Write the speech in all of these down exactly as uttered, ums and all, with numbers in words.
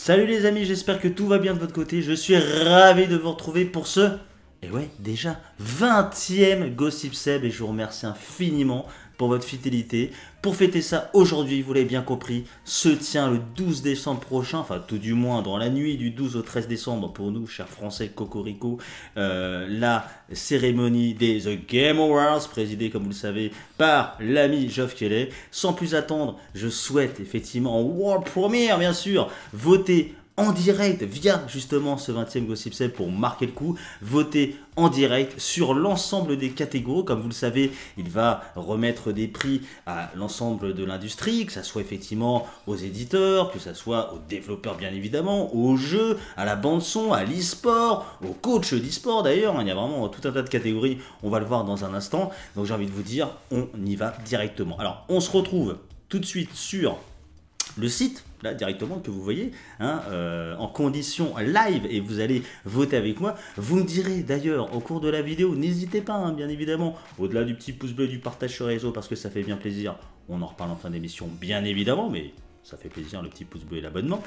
Salut les amis, j'espère que tout va bien de votre côté. Je suis ravi de vous retrouver pour ce, et ouais, déjà vingtième Gossip Seb et je vous remercie infiniment pour votre fidélité. Pour fêter ça, aujourd'hui, vous l'avez bien compris, se tient le douze décembre prochain, enfin tout du moins dans la nuit du douze au treize décembre pour nous, chers Français Cocorico, euh, la cérémonie des The Game Awards, présidée comme vous le savez par l'ami Geoff Keighley. Sans plus attendre, je souhaite effectivement en world premiere bien sûr, voter en direct via justement ce vingtième Gossip Seb pour marquer le coup, voter en direct sur l'ensemble des catégories. Comme vous le savez, il va remettre des prix à l'ensemble de l'industrie, que ce soit effectivement aux éditeurs, que ce soit aux développeurs bien évidemment, aux jeux, à la bande son, à l'e-sport, aux coachs d'e-sport d'ailleurs, il y a vraiment tout un tas de catégories, on va le voir dans un instant. Donc j'ai envie de vous dire, on y va directement. Alors on se retrouve tout de suite sur le site, là directement, que vous voyez, hein, euh, en condition live, et vous allez voter avec moi. Vous me direz d'ailleurs au cours de la vidéo, n'hésitez pas, hein, bien évidemment, au-delà du petit pouce bleu, du partage sur les réseaux, parce que ça fait bien plaisir, on en reparle en fin d'émission, bien évidemment, mais ça fait plaisir, le petit pouce bleu et l'abonnement.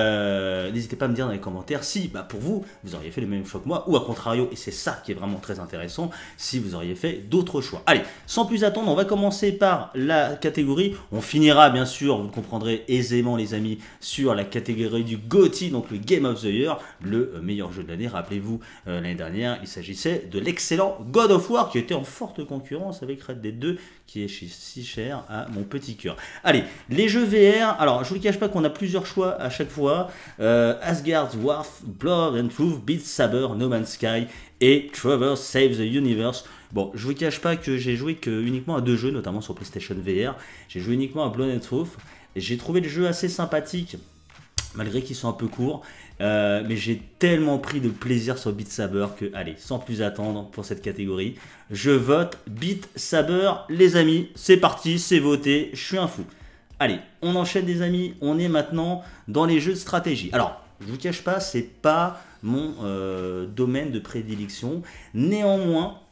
Euh, N'hésitez pas à me dire dans les commentaires si, bah, pour vous, vous auriez fait le même choix que moi, ou à contrario, et c'est ça qui est vraiment très intéressant, si vous auriez fait d'autres choix. Allez, sans plus attendre, on va commencer par la catégorie. On finira, bien sûr, vous le comprendrez aisément, les amis, sur la catégorie du GOTY, donc le Game of the Year, le meilleur jeu de l'année. Rappelez-vous, euh, l'année dernière, il s'agissait de l'excellent God of War, qui était en forte concurrence avec Red Dead deux, qui est si cher à mon petit cœur. Allez, les jeux V R. Alors, je ne vous cache pas qu'on a plusieurs choix à chaque fois. Euh, Asgard's Wrath, Blood and Truth, Beat Saber, No Man's Sky et Trevor Save the Universe. Bon, je ne vous cache pas que j'ai joué que uniquement à deux jeux, notamment sur PlayStation V R. J'ai joué uniquement à Blood and Truth. J'ai trouvé le jeu assez sympathique, malgré qu'ils sont un peu courts. Euh, mais j'ai tellement pris de plaisir sur Beat Saber que, allez, sans plus attendre pour cette catégorie, je vote Beat Saber, les amis. C'est parti, c'est voté, je suis un fou. Allez, on enchaîne les amis, on est maintenant dans les jeux de stratégie. Alors, je ne vous cache pas, c'est pas mon euh, domaine de prédilection. Néanmoins,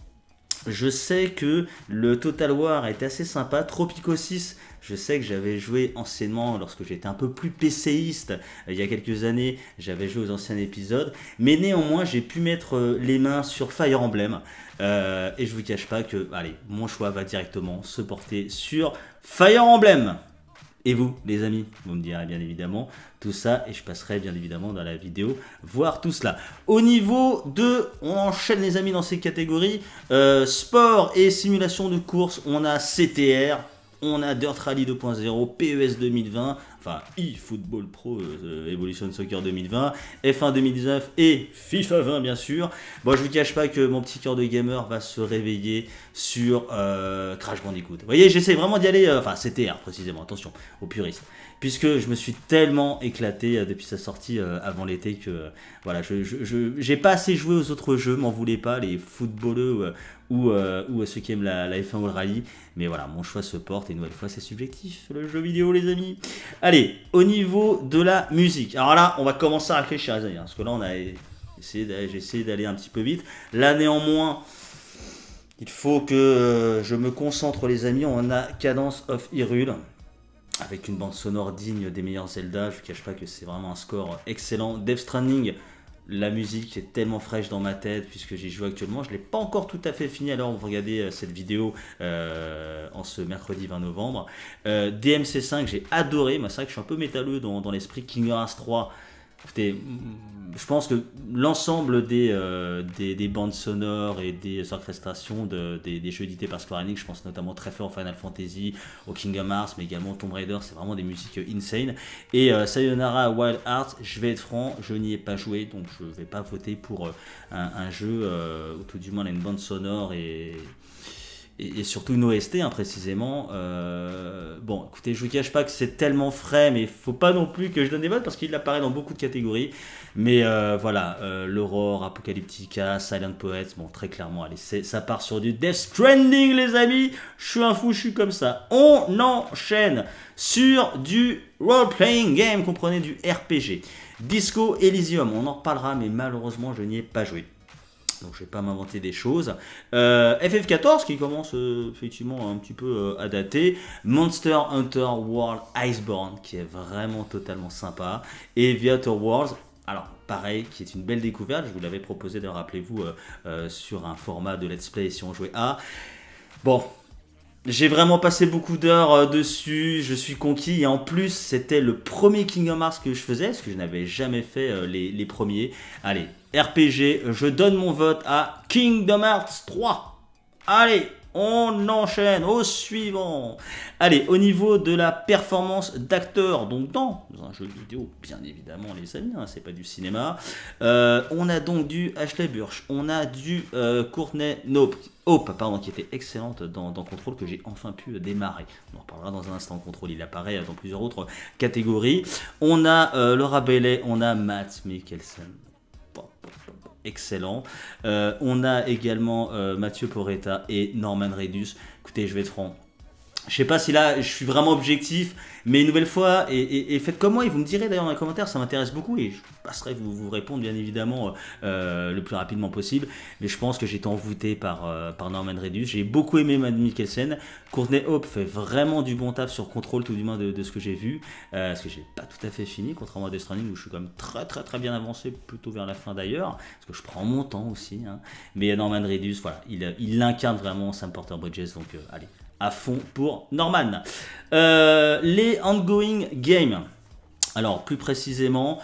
je sais que le Total War est assez sympa. Tropico six, je sais que j'avais joué anciennement lorsque j'étais un peu plus PCiste. Il y a quelques années, j'avais joué aux anciens épisodes. Mais néanmoins, j'ai pu mettre les mains sur Fire Emblem. Euh, et je ne vous cache pas que, allez, mon choix va directement se porter sur Fire Emblem. Et vous, les amis, vous me direz bien évidemment tout ça et je passerai bien évidemment dans la vidéo voir tout cela. Au niveau de, on enchaîne les amis dans ces catégories, euh, sport et simulation de course, on a C T R, on a Dirt Rally deux point zéro, P E S deux mille vingt, enfin eFootball Pro euh, Evolution Soccer deux mille vingt, F un deux mille dix-neuf et FIFA vingt bien sûr. Bon, je vous cache pas que mon petit cœur de gamer va se réveiller sur euh, Crash Bandicoot. Vous voyez, j'essaie vraiment d'y aller, euh, enfin C T R précisément, attention, aux puristes. Puisque je me suis tellement éclaté euh, depuis sa sortie euh, avant l'été que euh, voilà, je j'ai pas assez joué aux autres jeux, m'en voulez pas, les footballeux euh, ou, euh, ou ceux qui aiment la, la F un ou le rallye. Mais voilà, mon choix se porte et une nouvelle fois c'est subjectif, le jeu vidéo les amis. Allez, au niveau de la musique. Alors là, on va commencer à réfléchir les amis, hein, parce que là on a essayé, j'ai essayé d'aller un petit peu vite. Là néanmoins, il faut que euh, je me concentre les amis. On a Cadence of Hyrule, avec une bande sonore digne des meilleurs Zelda. Je ne cache pas que c'est vraiment un score excellent. Death Stranding, la musique est tellement fraîche dans ma tête puisque j'y joue actuellement. Je ne l'ai pas encore tout à fait fini alors vous regardez cette vidéo euh, en ce mercredi vingt novembre. Euh, D M C cinq, j'ai adoré. Moi, c'est vrai que je suis un peu métalleux dans, dans l'esprit. Kingdom Hearts trois. Écoutez, je pense que l'ensemble des, euh, des, des bandes sonores et des orchestrations de, des, des jeux édités par Square Enix, je pense notamment très fort au Final Fantasy, au Kingdom Hearts, mais également Tomb Raider, c'est vraiment des musiques insane. Et euh, Sayonara Wild Hearts, je vais être franc, je n'y ai pas joué, donc je ne vais pas voter pour euh, un, un jeu, euh, ou tout du moins là, une bande sonore et... Et, et surtout une O S T hein, précisément. Euh, bon, écoutez, je vous cache pas que c'est tellement frais, mais il faut pas non plus que je donne des votes parce qu'il apparaît dans beaucoup de catégories. Mais euh, voilà, euh, l'Aurore, Apocalyptica, Silent Poets, bon, très clairement, allez, ça part sur du Death Stranding, les amis. Je suis un fou, je suis comme ça. On enchaîne sur du role-playing game, comprenez, du R P G. Disco Elysium, on en reparlera, mais malheureusement, je n'y ai pas joué. Donc je vais pas m'inventer des choses. Euh, F F quatorze qui commence euh, effectivement un petit peu euh, à dater. Monster Hunter World Iceborne qui est vraiment totalement sympa. Et The Outer Worlds, alors pareil, qui est une belle découverte. Je vous l'avais proposé de rappelez-vous euh, euh, sur un format de let's play si on jouait à. Bon, j'ai vraiment passé beaucoup d'heures euh, dessus, je suis conquis et en plus c'était le premier Kingdom Hearts que je faisais parce que je n'avais jamais fait euh, les, les premiers. Allez, R P G, je donne mon vote à Kingdom Hearts trois. Allez, on enchaîne au suivant. Allez, au niveau de la performance d'acteur, donc dans un jeu vidéo, bien évidemment les amis, hein, c'est pas du cinéma. Euh, on a donc du Ashley Burch, on a du euh, Courtney Nope, Hope, pardon, qui était excellente dans, dans Control, que j'ai enfin pu démarrer. On en reparlera dans un instant. Control, il apparaît dans plusieurs autres catégories. On a euh, Laura Bailey, on a Matt Mikkelsen. Excellent. Euh, on a également euh, Mathieu Porretta et Norman Reedus. Écoutez, je vais être franc. Je sais pas si là je suis vraiment objectif, mais une nouvelle fois, et, et, et faites comme moi, et vous me direz d'ailleurs dans les commentaires, ça m'intéresse beaucoup, et je passerai vous, vous répondre bien évidemment euh, le plus rapidement possible, mais je pense que j'ai été envoûté par, euh, par Norman Reedus, j'ai beaucoup aimé Matt Mikkelsen, Courtney Hope fait vraiment du bon taf sur Control, tout du moins de, de ce que j'ai vu, euh, parce que j'ai pas tout à fait fini, contrairement à Death Stranding où je suis quand même très très très bien avancé, plutôt vers la fin d'ailleurs, parce que je prends mon temps aussi, hein. Mais Norman Reedus, voilà, il, il incarne vraiment Sam Porter Bridges, donc euh, allez, à fond pour Norman. Euh, les ongoing games. Alors plus précisément,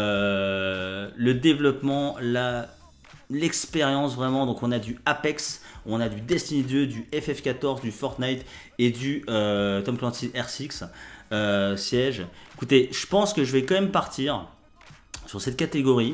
euh, le développement, la l'expérience vraiment. Donc on a du Apex, on a du Destiny deux, du F F quatorze, du Fortnite et du euh, Tom Clancy R six euh, siège. Écoutez, je pense que je vais quand même partir sur cette catégorie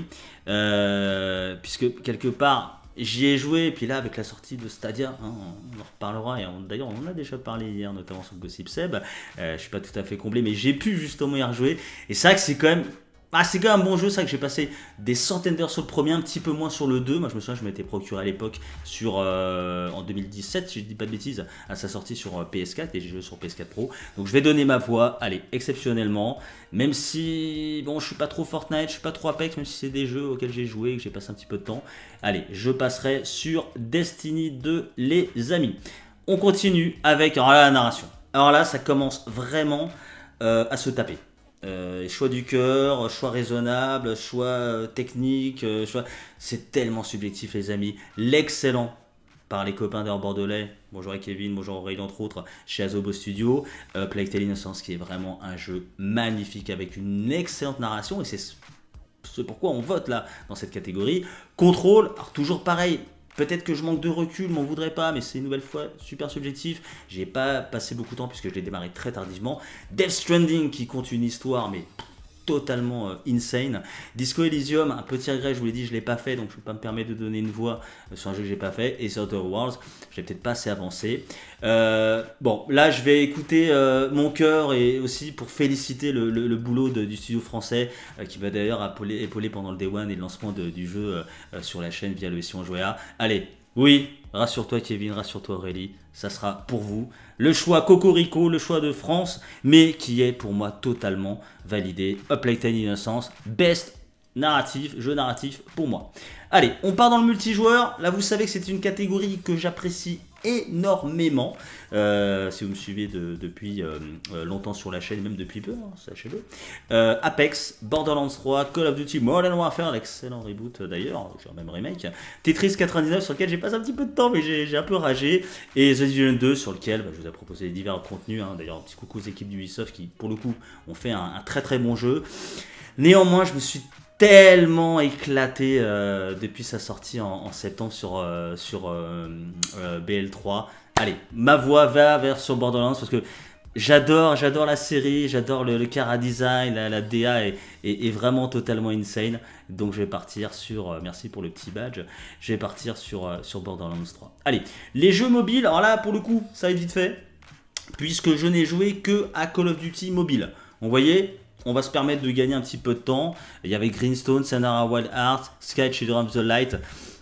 euh, puisque quelque part j'y ai joué, et puis là avec la sortie de Stadia, hein, on en reparlera, et d'ailleurs on en a déjà parlé hier, notamment sur Gossip Seb, euh, je suis pas tout à fait comblé, mais j'ai pu justement y rejouer, et c'est vrai que c'est quand même... Ah, c'est quand même un bon jeu, c'est vrai que j'ai passé des centaines d'heures sur le premier, un petit peu moins sur le deux. Moi je me souviens, je m'étais procuré à l'époque sur euh, en deux mille dix-sept, si je dis pas de bêtises, à sa sortie sur euh, P S quatre, et j'ai joué sur P S quatre Pro. Donc je vais donner ma voix, allez, exceptionnellement, même si, bon, je suis pas trop Fortnite, je suis pas trop Apex, même si c'est des jeux auxquels j'ai joué et que j'ai passé un petit peu de temps. Allez, je passerai sur Destiny deux, les amis. On continue avec, alors là, la narration. Alors là, ça commence vraiment euh, à se taper. Euh, choix du cœur, choix raisonnable, choix euh, technique, euh, choix... c'est tellement subjectif les amis. L'excellent par les copains d'Or Bordelais, bonjour à Kevin, bonjour Aurélie entre autres, chez Asobo Studio, euh, Plague Tale Innocence qui est vraiment un jeu magnifique avec une excellente narration et c'est ce pourquoi on vote là dans cette catégorie. Control, alors toujours pareil. Peut-être que je manque de recul, m'en voudrais pas, mais c'est une nouvelle fois super subjectif. J'ai pas passé beaucoup de temps puisque je l'ai démarré très tardivement. Death Stranding qui compte une histoire, mais totalement euh, insane. Disco Elysium, un petit regret, je vous l'ai dit, je l'ai pas fait, donc je ne peux pas me permettre de donner une voix euh, sur un jeu que j'ai pas fait. Et The Outer Worlds, je l'ai peut-être pas assez avancé. Euh, bon, là je vais écouter euh, mon cœur et aussi pour féliciter le, le, le boulot de, du studio français euh, qui va d'ailleurs épauler, épauler pendant le Day One et le lancement de, du jeu euh, sur la chaîne via le Si on jouait à. Allez, oui, rassure-toi Kevin, rassure-toi Aurélie, ça sera pour vous. Le choix Cocorico, le choix de France, mais qui est pour moi totalement validé. A Plague Tale Innocence, best narratif, jeu narratif pour moi. Allez, on part dans le multijoueur. Là, vous savez que c'est une catégorie que j'apprécie énormément. Euh, si vous me suivez de, depuis euh, longtemps sur la chaîne, même depuis peu, hein, sachez-le. Euh, Apex, Borderlands trois, Call of Duty Modern Warfare, l'excellent reboot d'ailleurs, genre même remake. Tetris quatre-vingt-dix-neuf sur lequel j'ai passé un petit peu de temps, mais j'ai un peu ragé. Et The Division deux sur lequel bah, je vous ai proposé divers contenus. Hein, d'ailleurs, un petit coucou aux équipes d'Ubisoft qui, pour le coup, ont fait un, un très très bon jeu. Néanmoins, je me suis tellement éclaté euh, depuis sa sortie en, en septembre sur, euh, sur euh, euh, B L trois. Allez, ma voix va vers sur Borderlands parce que j'adore j'adore la série, j'adore le, le cara design, la, la D A est, est, est vraiment totalement insane. Donc je vais partir sur, euh, merci pour le petit badge, je vais partir sur, euh, sur Borderlands trois. Allez, les jeux mobiles, alors là pour le coup, ça va être vite fait, puisque je n'ai joué que à Call of Duty mobile. Vous voyez, on va se permettre de gagner un petit peu de temps. Il y avait Greenstone, Sayonara Wild Hearts, Sky Children of the Light.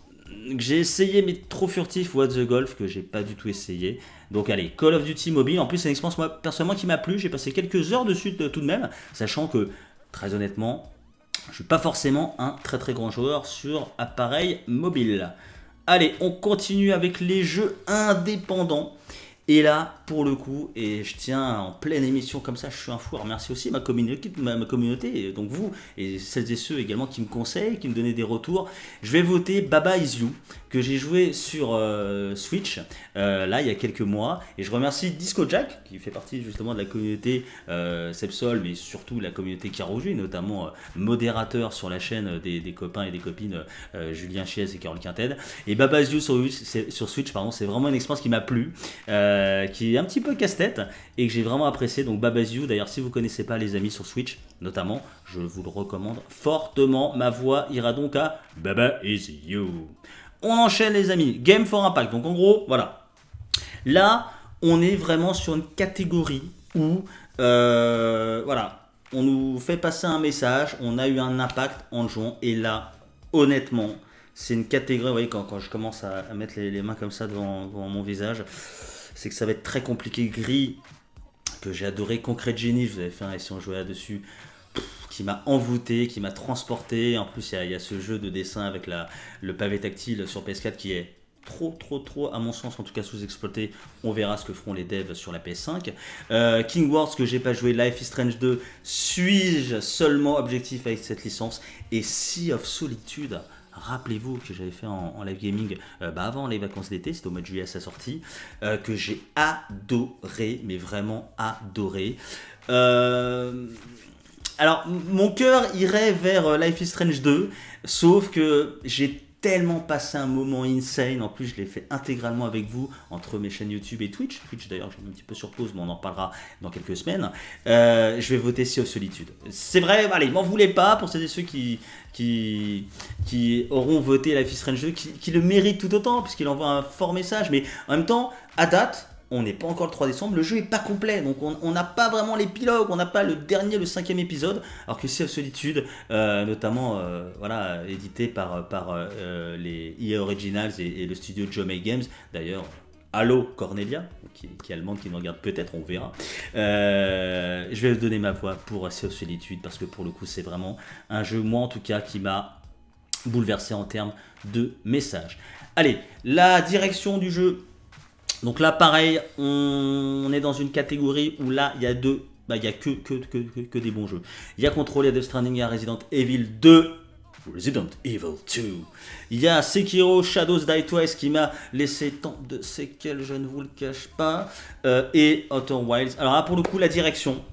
J'ai essayé mais trop furtif. What the Golf que j'ai pas du tout essayé. Donc allez, Call of Duty mobile. En plus c'est une expérience moi, personnellement qui m'a plu. J'ai passé quelques heures dessus de, tout de même. Sachant que très honnêtement, je suis pas forcément un très très grand joueur sur appareil mobile. Allez, on continue avec les jeux indépendants. Et là, pour le coup, et je tiens en pleine émission comme ça, je suis un fou. Alors merci aussi ma communauté, ma, ma communauté, et donc vous et celles et ceux également qui me conseillent, qui me donnaient des retours. Je vais voter Baba Is You, que j'ai joué sur euh, Switch, euh, là il y a quelques mois. Et je remercie Disco Jack, qui fait partie justement de la communauté euh, Sepsol, mais surtout la communauté Carouju, notamment euh, modérateur sur la chaîne des, des copains et des copines euh, Julien Chiez et Carole Quinted. Et Baba Is You sur, sur Switch, pardon, c'est vraiment une expérience qui m'a plu. Euh, qui est un petit peu casse-tête et que j'ai vraiment apprécié. Donc Baba Is You, d'ailleurs si vous ne connaissez pas les amis sur Switch notamment, je vous le recommande fortement. Ma voix ira donc à Baba Is You. On enchaîne les amis, Game for Impact. Donc en gros, voilà, là on est vraiment sur une catégorie où euh, voilà, on nous fait passer un message, on a eu un impact en jouant, et là honnêtement c'est une catégorie, vous voyez, quand, quand je commence à, à mettre les, les mains comme ça devant, devant mon visage, c'est que ça va être très compliqué. Gris, que j'ai adoré, Concrete Genie, je vous avais fait un si on jouait là-dessus, qui m'a envoûté, qui m'a transporté. En plus, il y, y a ce jeu de dessin avec la, le pavé tactile sur P S quatre qui est trop, trop, trop, à mon sens, en tout cas sous-exploité. On verra ce que feront les devs sur la P S cinq. Euh, King Wars, que j'ai pas joué, Life is Strange deux, suis-je seulement objectif avec cette licence? Et Sea of Solitude, rappelez-vous que j'avais fait en, en live gaming euh, bah avant les vacances d'été, c'était au mois de juillet à sa sortie, euh, que j'ai adoré, mais vraiment adoré. Euh, alors, mon cœur irait vers Life is Strange deux, sauf que j'ai tellement passé un moment insane. En plus, je l'ai fait intégralement avec vous entre mes chaînes YouTube et Twitch. Twitch, d'ailleurs, j'ai mis un petit peu sur pause, mais on en reparlera dans quelques semaines. Euh, je vais voter Sea of Solitude. C'est vrai, allez, m'en voulez pas pour ceux et ceux qui, qui, qui auront voté Life is Strange deux, qui, qui le méritent tout autant, puisqu'il envoie un fort message. Mais en même temps, à date, on n'est pas encore le trois décembre, le jeu n'est pas complet, donc on n'a pas vraiment l'épilogue, on n'a pas le dernier, le cinquième épisode, alors que Sea of Solitude, euh, notamment euh, voilà, édité par, par euh, les E A Originals et, et le studio Jomei Games, d'ailleurs, allô Cornelia, qui, qui est allemande, qui nous regarde peut-être, on verra. Euh, je vais donner ma voix pour Sea of Solitude, parce que pour le coup c'est vraiment un jeu, moi en tout cas, qui m'a bouleversé en termes de message. Allez, la direction du jeu. Donc là, pareil, on est dans une catégorie où là, il y a deux, bah, il n'y a que, que, que, que, que des bons jeux. Il y a Control, il y a Death Stranding, il y a Resident Evil deux, Resident Evil deux. Il y a Sekiro Shadows Die Twice qui m'a laissé tant de séquelles, je ne vous le cache pas, euh, et Outer Wilds. Alors là, pour le coup, la direction.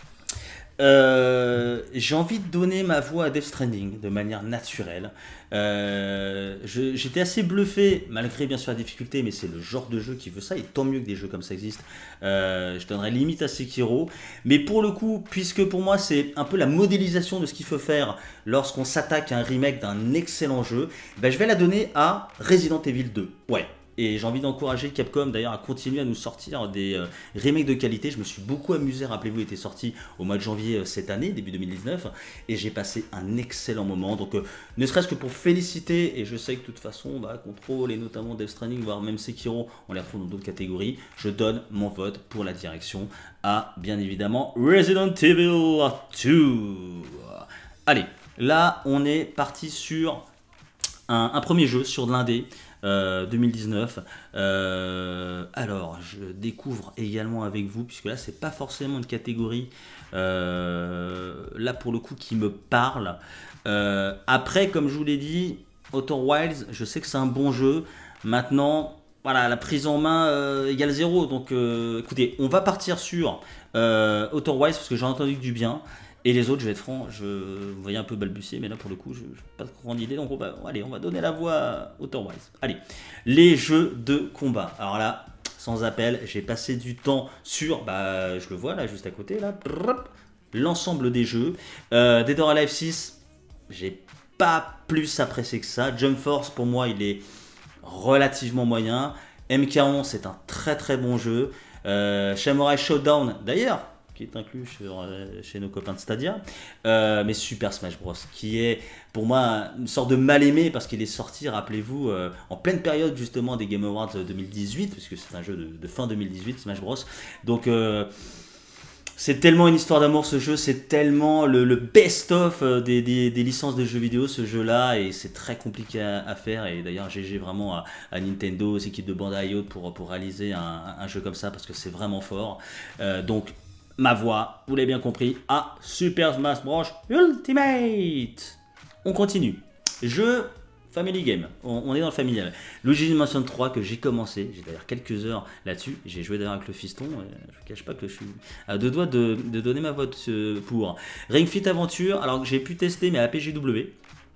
Euh, j'ai envie de donner ma voix à Death Stranding de manière naturelle. Euh, J'étais assez bluffé, malgré bien sûr la difficulté, mais c'est le genre de jeu qui veut ça, et tant mieux que des jeux comme ça existent. Euh, je donnerais limite à Sekiro, mais pour le coup, puisque pour moi c'est un peu la modélisation de ce qu'il faut faire lorsqu'on s'attaque à un remake d'un excellent jeu, ben je vais la donner à Resident Evil deux. Ouais. Et j'ai envie d'encourager Capcom d'ailleurs à continuer à nous sortir des euh, remakes de qualité. Je me suis beaucoup amusé, rappelez-vous, il était sorti au mois de janvier euh, cette année, début deux mille dix-neuf, et j'ai passé un excellent moment. Donc euh, ne serait-ce que pour féliciter, et je sais que de toute façon, bah, Control et notamment Death Stranding, voire même Sekiro, on les retrouve dans d'autres catégories, je donne mon vote pour la direction à, bien évidemment, Resident Evil deux. Allez, là on est parti sur un, un premier jeu, sur de l'indé. Euh, deux mille dix-neuf. Euh, alors, je découvre également avec vous, puisque là, c'est pas forcément une catégorie euh, là pour le coup qui me parle. Euh, après, comme je vous l'ai dit, Outer Wilds, je sais que c'est un bon jeu. Maintenant, voilà, la prise en main euh, égale zéro. Donc, euh, écoutez, on va partir sur euh, Outer Wilds parce que j'ai entendu que du bien. Et les autres, je vais être franc, je vous voyais un peu balbutier, mais là pour le coup, je n'ai pas de grande idée, donc on va, allez, on va donner la voix à Outer Wilds. Allez, les jeux de combat. Alors là, sans appel, j'ai passé du temps sur, bah, je le vois là, juste à côté, là, l'ensemble des jeux. Euh, Dead or Alive six, j'ai pas plus apprécié que ça. Jump Force, pour moi, il est relativement moyen. M K onze, c'est un très très bon jeu. Euh, Samurai Showdown, d'ailleurs, qui est inclus sur, euh, chez nos copains de Stadia, euh, mais Super Smash Bros, qui est pour moi une sorte de mal-aimé parce qu'il est sorti, rappelez-vous, euh, en pleine période justement des Game Awards deux mille dix-huit, puisque c'est un jeu de, de fin deux mille dix-huit, Smash Bros. Donc, euh, C'est tellement une histoire d'amour ce jeu, c'est tellement le, le best-of des, des, des licences de jeux vidéo ce jeu-là, et c'est très compliqué à, à faire. Et d'ailleurs, G G vraiment à, à Nintendo, aux équipes de Bandai et autres pour, pour réaliser un, un jeu comme ça parce que c'est vraiment fort. Euh, donc, ma voix, vous l'avez bien compris, à Super Smash Bros Ultimate. On continue. Jeu Family Game, on, on est dans le familial. Luigi's Mansion trois que j'ai commencé, j'ai d'ailleurs quelques heures là-dessus, j'ai joué d'ailleurs avec le fiston, et je ne cache pas que je suis à deux doigts de, de donner ma vote pour. Ring Fit Adventure, alors que j'ai pu tester mais à P G W,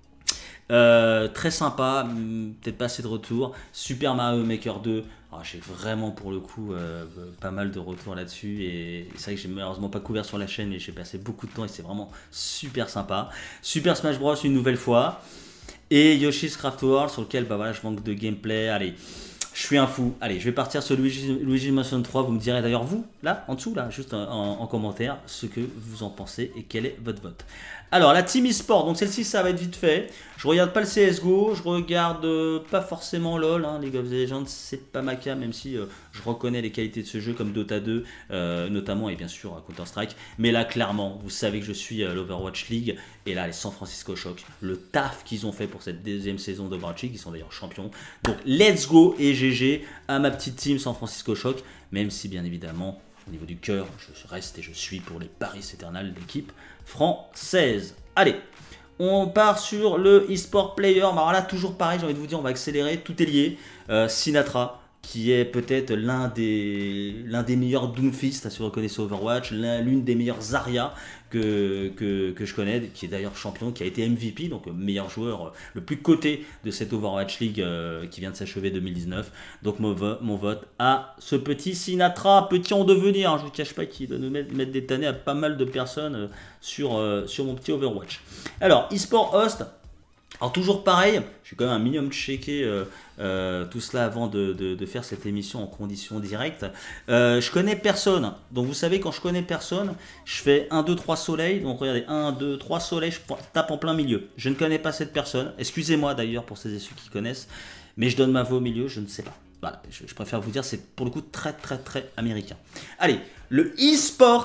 euh, très sympa, peut-être pas assez de retours. Super Mario Maker deux, j'ai vraiment pour le coup euh, pas mal de retours là-dessus, et c'est vrai que j'ai malheureusement pas couvert sur la chaîne, mais j'ai passé beaucoup de temps et c'est vraiment super sympa. Super Smash Bros une nouvelle fois. Et Yoshi's Craft World sur lequel bah voilà, je manque de gameplay. Allez, je suis un fou. Allez, je vais partir sur Luigi, Luigi's Mansion trois. Vous me direz d'ailleurs vous, là, en dessous, là, juste en, en commentaire, ce que vous en pensez et quel est votre vote. Alors, la Team eSport, donc celle-ci, ça va être vite fait. Je regarde pas le C S G O, je regarde euh, pas forcément LoL, hein, League of Legends, c'est pas ma cam, même si euh, je reconnais les qualités de ce jeu comme Dota deux, euh, notamment, et bien sûr Counter-Strike. Mais là, clairement, vous savez que je suis euh, l'Overwatch League, et là, les San Francisco Shock, le taf qu'ils ont fait pour cette deuxième saison d'Overwatch League, ils sont d'ailleurs champions. Donc, let's go et G G à ma petite team San Francisco Shock, même si, bien évidemment, au niveau du cœur, je reste et je suis pour les Paris Eternal, l'équipe française. Allez, on part sur le eSport Player. Alors là, toujours pareil, j'ai envie de vous dire, on va accélérer, tout est lié. Euh, Sinatra, qui est peut-être l'un des, l'un des meilleurs Doomfist, si vous reconnaissez Overwatch, l'une des meilleures Zarya que, que, que je connais, qui est d'ailleurs champion, qui a été M V P, donc meilleur joueur, euh, le plus coté de cette Overwatch League euh, qui vient de s'achever deux mille dix-neuf. Donc mon, vo mon vote à ce petit Sinatra, petit en devenir, hein, je ne vous cache pas qu'il va nous mettre, mettre des tannés à pas mal de personnes euh, sur, euh, sur mon petit Overwatch. Alors, eSport Host. Alors toujours pareil, je suis quand même un minimum checké euh, euh, tout cela avant de, de, de faire cette émission en conditions directes. Euh, je connais personne, donc vous savez quand je connais personne, je fais un, deux, trois soleils, donc regardez, un, deux, trois soleils, je tape en plein milieu. Je ne connais pas cette personne, excusez-moi d'ailleurs pour ceux et ceux qui connaissent, mais je donne ma voix au milieu, je ne sais pas. Voilà, je, je préfère vous dire, c'est pour le coup très très très américain. Allez, le e-sport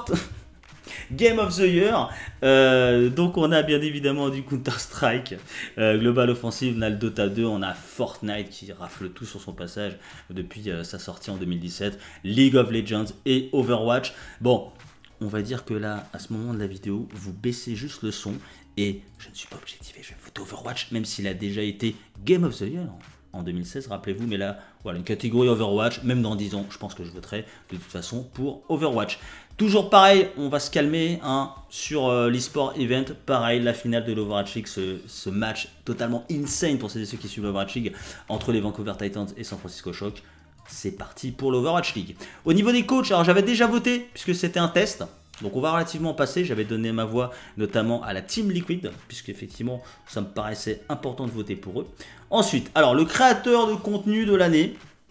Game of the Year, euh, donc on a bien évidemment du Counter-Strike, euh, Global Offensive, on a le Dota deux, on a Fortnite qui rafle tout sur son passage depuis euh, sa sortie en deux mille dix-sept, League of Legends et Overwatch. Bon, on va dire que là, à ce moment de la vidéo, vous baissez juste le son et je ne suis pas objectivé, je vais voter Overwatch, même s'il a déjà été Game of the Year en deux mille seize, rappelez-vous, mais là, voilà, une catégorie Overwatch, même dans dix ans, je pense que je voterai de toute façon pour Overwatch. Toujours pareil, on va se calmer hein, sur euh, l'eSport Event, pareil, la finale de l'Overwatch League, ce, ce match totalement insane pour ceux et ceux qui suivent l'Overwatch League entre les Vancouver Titans et San Francisco Shock. C'est parti pour l'Overwatch League. Au niveau des coachs, alors j'avais déjà voté puisque c'était un test. Donc on va relativement passer, j'avais donné ma voix notamment à la Team Liquid, puisque effectivement ça me paraissait important de voter pour eux. Ensuite, alors le créateur de contenu de l'année.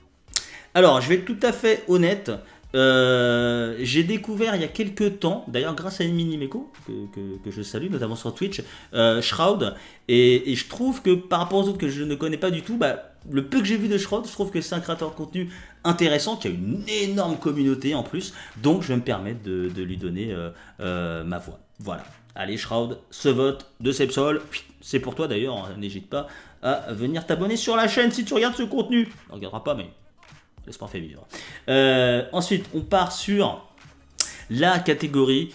Alors je vais être tout à fait honnête, euh, j'ai découvert il y a quelques temps, d'ailleurs grâce à une mini-méco que, que, que je salue, notamment sur Twitch, euh, Shroud, et, et je trouve que par rapport aux autres que je ne connais pas du tout, bah, le peu que j'ai vu de Shroud, je trouve que c'est un créateur de contenu intéressant, qui a une énorme communauté en plus, donc je vais me permettre de, de lui donner euh, euh, ma voix. Voilà, allez Shroud, ce vote de Sepsol, c'est pour toi d'ailleurs, n'hésite pas à venir t'abonner sur la chaîne si tu regardes ce contenu. On ne regardera pas, mais l'espoir fait vivre. Euh, ensuite, on part sur la catégorie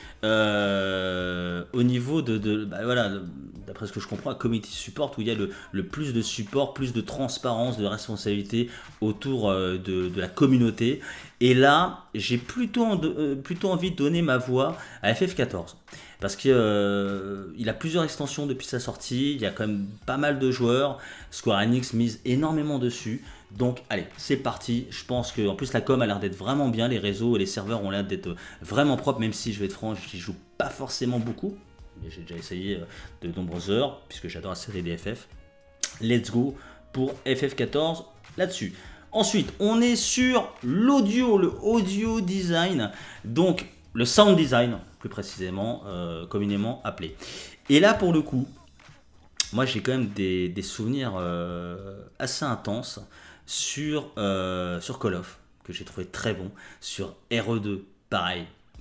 euh, au niveau de, de bah voilà, d'après ce que je comprends, community support, où il y a le, le plus de support, plus de transparence, de responsabilité autour euh, de, de la communauté. Et là, j'ai plutôt, euh, plutôt envie de donner ma voix à F F quatorze. Parce qu'il euh, a plusieurs extensions depuis sa sortie, il y a quand même pas mal de joueurs, Square Enix mise énormément dessus. Donc allez, c'est parti. Je pense que en plus la com a l'air d'être vraiment bien, les réseaux et les serveurs ont l'air d'être vraiment propres, même si je vais être franc, je n'y joue pas forcément beaucoup. Mais j'ai déjà essayé de nombreuses heures, puisque j'adore la série des F F. Let's go pour F F quatorze là-dessus. Ensuite, on est sur l'audio, le audio design, donc le sound design, plus précisément, euh, communément appelé. Et là, pour le coup, moi j'ai quand même des, des souvenirs euh, assez intenses sur, euh, sur Call of, que j'ai trouvé très bon, sur R E deux, pareil,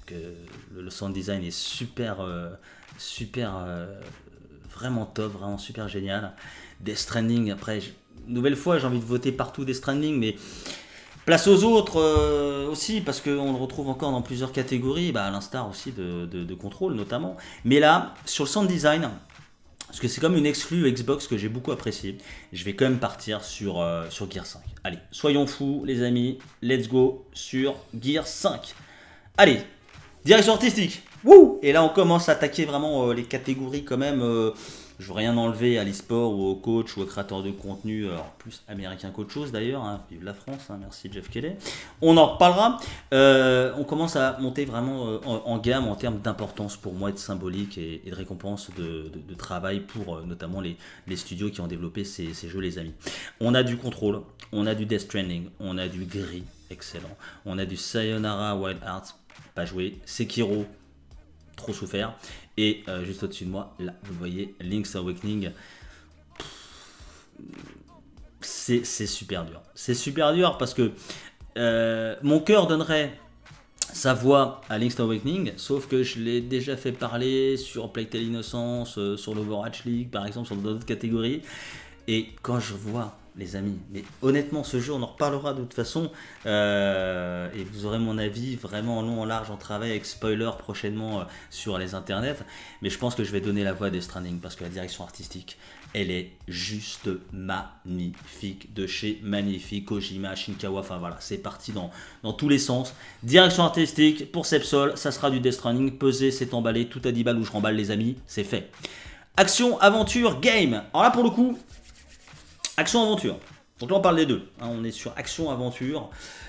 que le, le sound design est super, euh, super, euh, vraiment top, vraiment super génial. Death Stranding, après, je, nouvelle fois, j'ai envie de voter partout Death Stranding, mais place aux autres euh, aussi, parce qu'on le retrouve encore dans plusieurs catégories, bah, à l'instar aussi de, de, de Control notamment. Mais là, sur le sound design, parce que c'est comme une exclue Xbox que j'ai beaucoup appréciée, je vais quand même partir sur, euh, sur Gear cinq. Allez, soyons fous les amis, let's go sur Gear cinq. Allez, direction artistique. Wouh! Et là on commence à attaquer vraiment euh, les catégories quand même. Euh, je veux rien enlever à l'e-sport ou au coach ou au créateur de contenu, alors plus américain qu'autre chose d'ailleurs, hein, vive la France, hein, merci Jeff Kelly. On en reparlera. Euh, on commence à monter vraiment euh, en, en gamme en termes d'importance pour moi, de symbolique et, et de récompense de, de, de travail pour euh, notamment les, les studios qui ont développé ces, ces jeux les amis. On a du Control, on a du Death Stranding, on a du Gris, excellent. On a du Sayonara Wild Hearts, pas joué. Sekiro, trop souffert. Et euh, juste au-dessus de moi, là, vous voyez Link's Awakening. C'est super dur. C'est super dur parce que euh, mon cœur donnerait sa voix à Link's Awakening, sauf que je l'ai déjà fait parler sur Playtale Innocence, euh, sur l'Overwatch League, par exemple, sur d'autres catégories. Et quand je vois, les amis, mais honnêtement, ce jeu, on en reparlera de toute façon, euh, et vous aurez mon avis vraiment en long, en large, en travail, avec spoiler prochainement euh, sur les internets, mais je pense que je vais donner la voix à Death Stranding, parce que la direction artistique, elle est juste magnifique, de chez magnifique, Kojima, Shinkawa, enfin voilà, c'est parti dans, dans tous les sens. Direction artistique, pour Sepsol, ça sera du Death Stranding, peser, c'est emballé, tout à dix balles où je remballe les amis, c'est fait. Action, aventure, game. Alors là, pour le coup, action-aventure. Donc là, on parle des deux. Hein, on est sur action-aventure.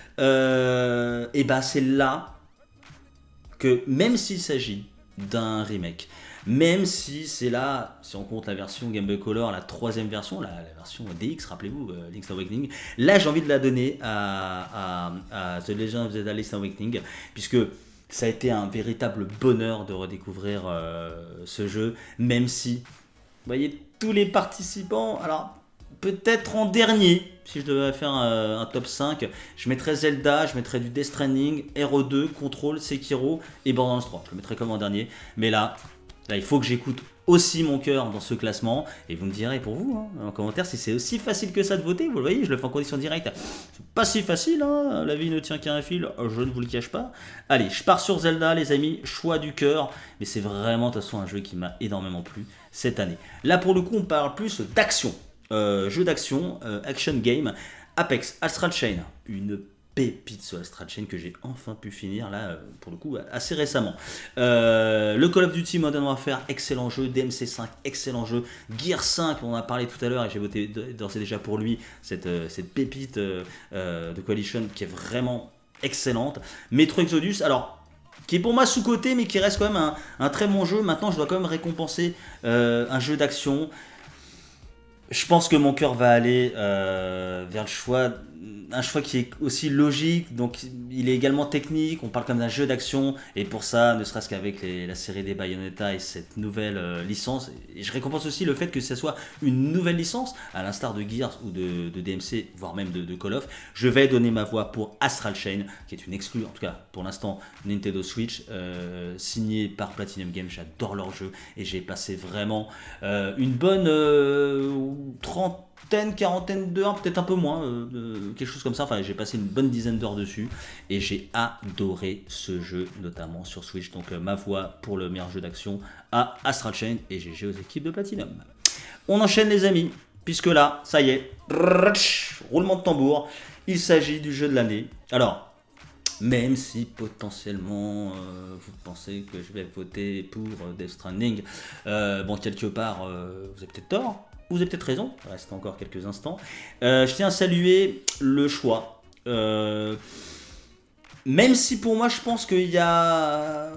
Euh, et bah, c'est là que, même s'il s'agit d'un remake, même si c'est là, si on compte la version Game Boy Color, la troisième version, la, la version D X, rappelez-vous, euh, Link's Awakening, là, j'ai envie de la donner à, à, à The Legend of Zelda Link's Awakening, puisque ça a été un véritable bonheur de redécouvrir euh, ce jeu, même si, vous voyez, tous les participants, alors, peut-être en dernier, si je devais faire un, un top cinq, je mettrais Zelda, je mettrais du Death Stranding, R E deux, Control, Sekiro et Borderlands trois. Je le mettrais comme en dernier. Mais là, là il faut que j'écoute aussi mon cœur dans ce classement. Et vous me direz pour vous, hein, en commentaire, si c'est aussi facile que ça de voter. Vous le voyez, je le fais en condition directe. C'est pas si facile, hein, la vie ne tient qu'à un fil, je ne vous le cache pas. Allez, je pars sur Zelda, les amis, choix du cœur. Mais c'est vraiment, de toute façon, un jeu qui m'a énormément plu cette année. Là, pour le coup, on parle plus d'action. Euh, jeu d'action, euh, action game, Apex, Astral Chain, une pépite sur Astral Chain que j'ai enfin pu finir là, euh, pour le coup, assez récemment. Euh, le Call of Duty Modern Warfare, excellent jeu, D M C cinq, excellent jeu, Gear cinq, on en a parlé tout à l'heure et j'ai voté d'ores et déjà pour lui, cette, euh, cette pépite euh, euh, de Coalition qui est vraiment excellente. Metro Exodus, alors, qui est pour moi sous-coté mais qui reste quand même un, un très bon jeu. Maintenant, je dois quand même récompenser euh, un jeu d'action. Je pense que mon cœur va aller euh, vers le choix, un choix qui est aussi logique, donc il est également technique, on parle comme d'un jeu d'action, et pour ça, ne serait-ce qu'avec la série des Bayonetta et cette nouvelle euh, licence, et je récompense aussi le fait que ce soit une nouvelle licence, à l'instar de Gears ou de, de D M C, voire même de, de Call of, je vais donner ma voix pour Astral Chain, qui est une exclue, en tout cas pour l'instant, Nintendo Switch, euh, signée par Platinum Games, j'adore leur jeu, et j'ai passé vraiment euh, une bonne euh, trentaine, quarantaine d'heures, peut-être un peu moins, euh, euh, quelque chose comme ça. Enfin, j'ai passé une bonne dizaine d'heures dessus et j'ai adoré ce jeu, notamment sur Switch. Donc, euh, ma voix pour le meilleur jeu d'action à Astral Chain et G G aux équipes de Platinum. On enchaîne, les amis, puisque là, ça y est, roulement de tambour, il s'agit du jeu de l'année. Alors, même si potentiellement euh, vous pensez que je vais voter pour euh, Death Stranding, euh, bon, quelque part, euh, vous avez peut-être tort. Vous avez peut-être raison, il reste encore quelques instants. Euh, je tiens à saluer le choix. Euh, même si pour moi, je pense qu'il y a...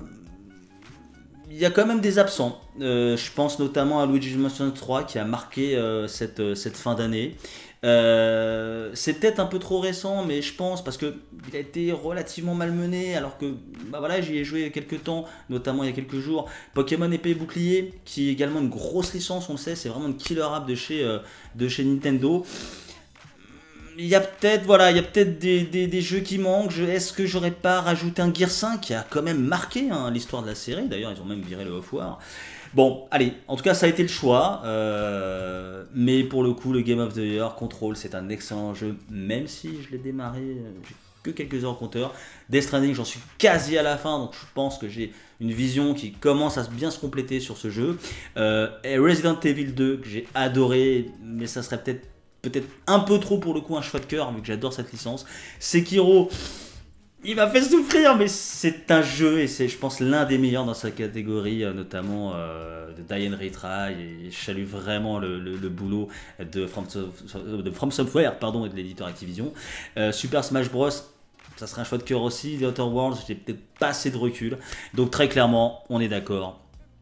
Il y a quand même des absents. Euh, je pense notamment à Luigi's Mansion trois qui a marqué euh, cette, cette fin d'année. Euh, c'est peut-être un peu trop récent, mais je pense parce qu'il a été relativement malmené, alors que bah voilà, j'y ai joué il y a quelques temps, notamment il y a quelques jours. Pokémon Épée et Bouclier, qui est également une grosse licence, on le sait, c'est vraiment une killer app de chez, euh, de chez Nintendo. il y a peut-être voilà, il y a peut-être des, des, des jeux qui manquent. Est-ce que j'aurais pas rajouté un Gear cinq qui a quand même marqué hein, l'histoire de la série? D'ailleurs, ils ont même viré le Off-War. Bon, allez, en tout cas, ça a été le choix. Euh, mais pour le coup, le Game of the Year, Control, c'est un excellent jeu, même si je l'ai démarré, j'ai que quelques heures au compteur. Death Stranding, j'en suis quasi à la fin, donc je pense que j'ai une vision qui commence à bien se compléter sur ce jeu. Euh, et Resident Evil deux, que j'ai adoré, mais ça serait peut-être peut-être un peu trop pour le coup un choix de cœur, vu que j'adore cette licence. Sekiro, il m'a fait souffrir, mais c'est un jeu et c'est, je pense, l'un des meilleurs dans sa catégorie, notamment euh, de Die and Retry. Et je salue vraiment le, le, le boulot de From, de From Software, pardon, et de l'éditeur Activision. Euh, Super Smash Bros, ça serait un choix de cœur aussi. The Outer Worlds, j'ai peut-être pas assez de recul. Donc très clairement, on est d'accord.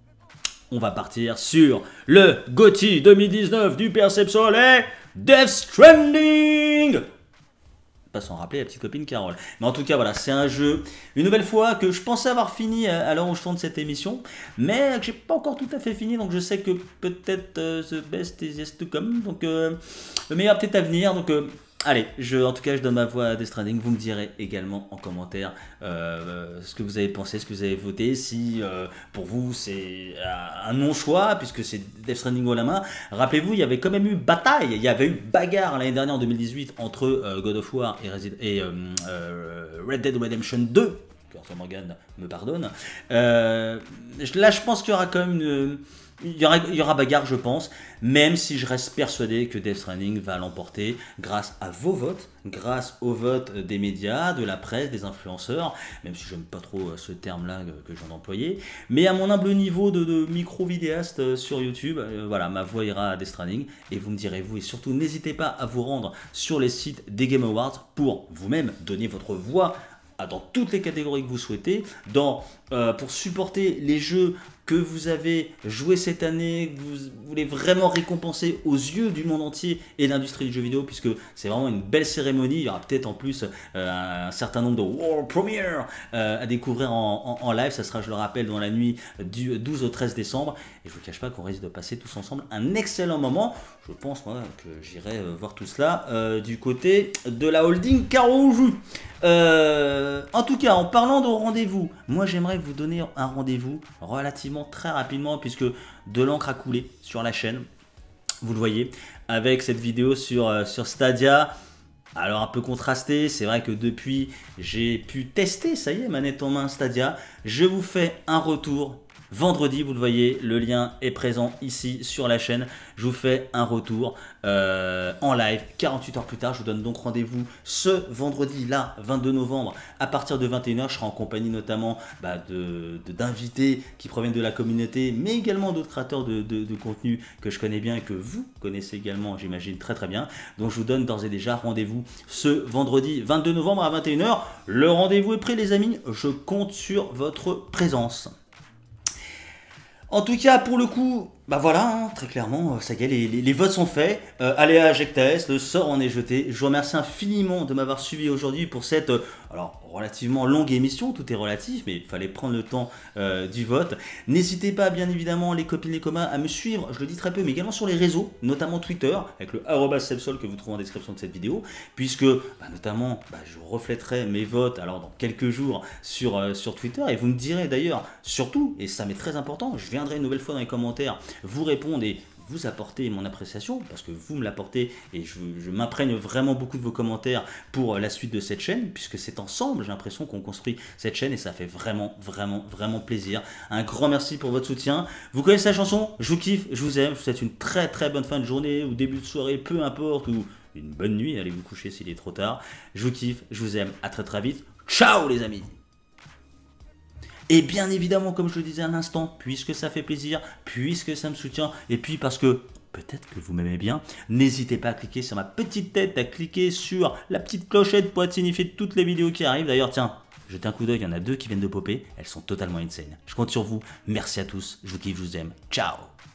On va partir sur le GOTY deux mille dix-neuf du Percepsol et Death Stranding. Pas sans rappeler la petite copine Carole. Mais en tout cas, voilà, c'est un jeu, une nouvelle fois, que je pensais avoir fini à l'heure où je tourne cette émission, mais que j'ai pas encore tout à fait fini, donc je sais que peut-être euh, the best is yet to come, donc euh, le meilleur peut-être à venir, donc euh, allez, je, en tout cas, je donne ma voix à Death Stranding. Vous me direz également en commentaire euh, ce que vous avez pensé, ce que vous avez voté, si euh, pour vous c'est un non-choix, puisque c'est Death Stranding haut la main. Rappelez-vous, il y avait quand même eu bataille, il y avait eu bagarre l'année dernière en deux mille dix-huit entre euh, God of War et, Resi et euh, euh, Red Dead Redemption deux. Que Arthur Morgan me pardonne. Euh, là, je pense qu'il y aura quand même une... Il y, aura, il y aura bagarre, je pense, même si je reste persuadé que Death Stranding va l'emporter grâce à vos votes, grâce aux votes des médias, de la presse, des influenceurs, même si je n'aime pas trop ce terme-là que, que j'en employais, mais à mon humble niveau de, de micro-vidéaste sur YouTube, euh, voilà, ma voix ira à Death Stranding, et vous me direz vous, et surtout n'hésitez pas à vous rendre sur les sites des Game Awards pour vous-même donner votre voix dans toutes les catégories que vous souhaitez, dans, euh, pour supporter les jeux que vous avez joué cette année, que vous voulez vraiment récompenser aux yeux du monde entier et l'industrie du jeu vidéo, puisque c'est vraiment une belle cérémonie. Il y aura peut-être en plus euh, un certain nombre de World Premiere euh, à découvrir en, en, en live. Ça sera, je le rappelle, dans la nuit du douze au treize décembre. Et je ne vous cache pas qu'on risque de passer tous ensemble un excellent moment. Je pense moi que j'irai euh, voir tout cela euh, du côté de la holding Carouge. Euh, en tout cas, en parlant de rendez-vous, moi j'aimerais vous donner un rendez-vous relativement très rapidement, puisque de l'encre a coulé sur la chaîne, vous le voyez, avec cette vidéo sur, euh, sur Stadia. Alors un peu contrasté, c'est vrai que depuis j'ai pu tester, ça y est, manette en main Stadia, je vous fais un retour. Vendredi, vous le voyez, le lien est présent ici sur la chaîne. Je vous fais un retour euh, en live quarante-huit heures plus tard. Je vous donne donc rendez-vous ce vendredi, là, vingt-deux novembre, à partir de vingt et une heures. Je serai en compagnie notamment bah, de, de, d'invités qui proviennent de la communauté, mais également d'autres créateurs de, de, de contenu que je connais bien et que vous connaissez également, j'imagine, très très bien. Donc je vous donne d'ores et déjà rendez-vous ce vendredi vingt-deux novembre à vingt et une heures. Le rendez-vous est pris, les amis. Je compte sur votre présence. En tout cas, pour le coup, bah voilà, hein, très clairement, ça y est, les, les, les votes sont faits. Euh, allez à Jectest, le sort en est jeté. Je vous remercie infiniment de m'avoir suivi aujourd'hui pour cette, euh, alors, relativement longue émission. Tout est relatif, mais il fallait prendre le temps euh, du vote. N'hésitez pas, bien évidemment, les copines, les communs, à me suivre. Je le dis très peu, mais également sur les réseaux, notamment Twitter, avec le arobase Sepsol que vous trouvez en description de cette vidéo, puisque, bah, notamment, bah, je reflèterai mes votes, alors dans quelques jours, sur, euh, sur Twitter, et vous me direz d'ailleurs, surtout, et ça m'est très important, je viendrai une nouvelle fois dans les commentaires vous répondre et vous apporter mon appréciation, parce que vous me l'apportez et je, je m'imprègne vraiment beaucoup de vos commentaires pour la suite de cette chaîne, puisque c'est ensemble, j'ai l'impression qu'on construit cette chaîne et ça fait vraiment, vraiment, vraiment plaisir. Un grand merci pour votre soutien. Vous connaissez la chanson, je vous kiffe, je vous aime, je vous souhaite une très très bonne fin de journée ou début de soirée, peu importe, ou une bonne nuit, allez vous coucher s'il est trop tard. Je vous kiffe, je vous aime, à très très vite. Ciao les amis! Et bien évidemment, comme je le disais à l'instant, puisque ça fait plaisir, puisque ça me soutient, et puis parce que peut-être que vous m'aimez bien, n'hésitez pas à cliquer sur ma petite tête, à cliquer sur la petite clochette pour être signifié de toutes les vidéos qui arrivent. D'ailleurs, tiens, jetez un coup d'œil, il y en a deux qui viennent de popper, elles sont totalement insane. Je compte sur vous, merci à tous, je vous kiffe, je vous aime, ciao!